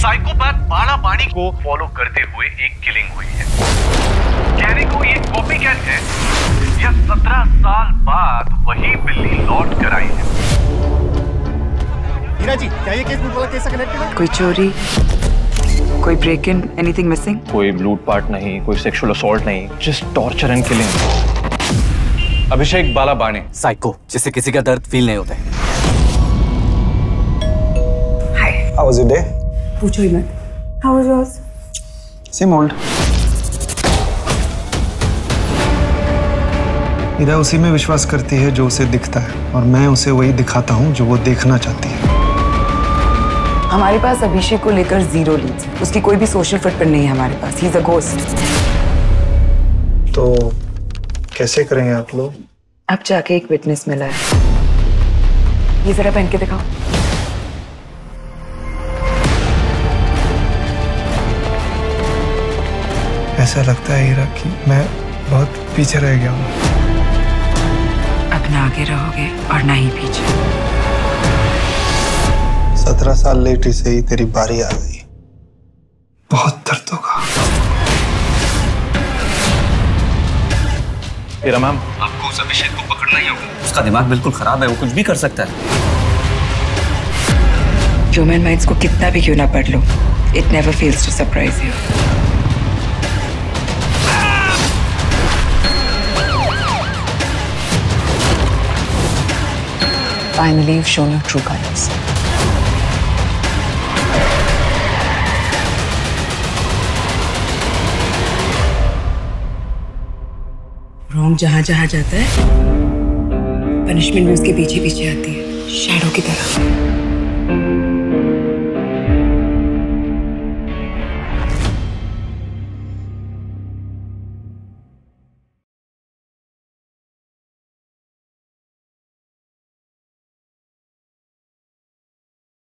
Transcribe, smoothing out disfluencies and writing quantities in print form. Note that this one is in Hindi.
साइकोपैथ बाला बाणी को फॉलो करते हुए एक किलिंग हुई है। कहने को ये कॉपी कैट है या 17 साल बाद वही बिल्ली लौट कर आई है। हीरा जी, क्या ये केस वाला केस से कनेक्टेड है? कोई चोरी, कोई ब्रेक इन, एनीथिंग मिसिंग? कोई लूटपाट नहीं, कोई सेक्सुअल असॉल्ट नहीं, just torture and killing. Abhishek Bala Bani, psycho, जिससे किसी का दर्द फील नहीं होता है। हाय, How was your day? पूछो ही मत। How was yours? Same old. हीरा उसी में विश्वास करती है जो उसे दिखता है, और मैं उसे वही दिखाता हूँ जो वो देखना चाहती है। हमारे पास अभिषेक को लेकर 0 लीड्स है। उसकी कोई भी सोशल फुटप्रिंट नहीं है हमारे पास। He is a ghost. तो कैसे करेंगे आप लोग? अब जाके एक विटनेस मिला है। ये जरा पहन के दिखाओ। ऐसा लगता है हीरा कि मैं बहुत पीछे रह गया हूँ। अब ना आगे रहोगे और ना ही पीछे। 17 साल लेट से ही तेरी बारी आ गई। बहुत दर्द होगा। हीरा मैम, आपको उस अभिषेक को पकड़ना ही होगा। उसका दिमाग बिल्कुल खराब है, वो कुछ भी कर सकता है। ह्यूमन माइंड्स को कितना भी क्यों ना पढ़ लो, it never fails to surprise you. Finally, you've shown your true colors. Wrong जहां जहां जाता है, पनिशमेंट भी उसके पीछे पीछे आती है, शैडो की तरह।